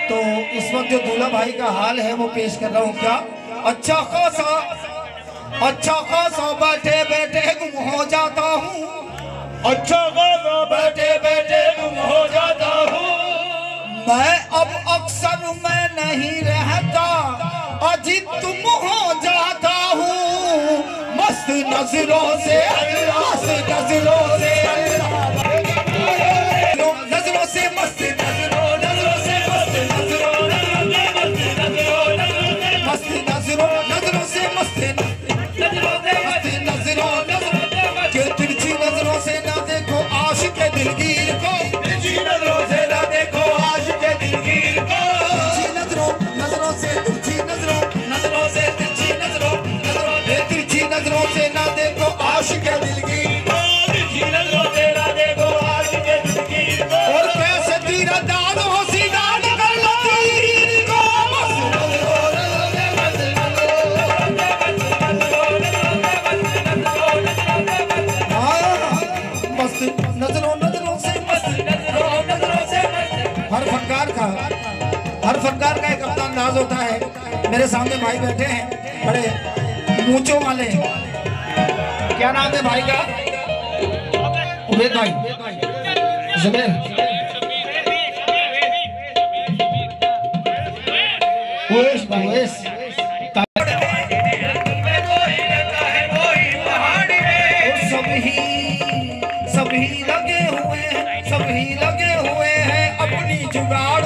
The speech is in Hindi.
तो इस वक्त जो दूल्हा भाई का हाल है वो पेश कर रहा हूँ। क्या अच्छा खासा बैठे बैठे गुम हो जाता हूँ, अच्छा खासा बैठे बैठे गुम हो जाता हूँ। मैं अब अक्सर मैं नहीं रहता, अजी तुम हो जाता हूँ। मस्त नजरों से मस्त नजरों से नजरों से मस्त नजरों से मस्त नजरों मस्त नजरों नजरों से मस्त नजरों के तिरछी नजरों से ना देखो आशिक दिलगीर को, तिरछी नजरों से ना देखो आशिक दिलगीर को। तिरछी नजरों से तिरछी नजरों से तिरछी नजरों से ना देखो आशिक दिलगीर को, तिरछी नजरों से ना देखो आशिक दिलगीर को। और कैसे तीरा दाद हो सीधा कर लो तीर को। मस्त नजरों से हर फनकार का एक अपना अंदाज होता है। मेरे सामने भाई बैठे हैं बड़े मूंछों वाले, क्या नाम है भाई का? उबैद भाई, जुबैर, उवैस। सभी लगे हुए हैं अपनी जुगाड़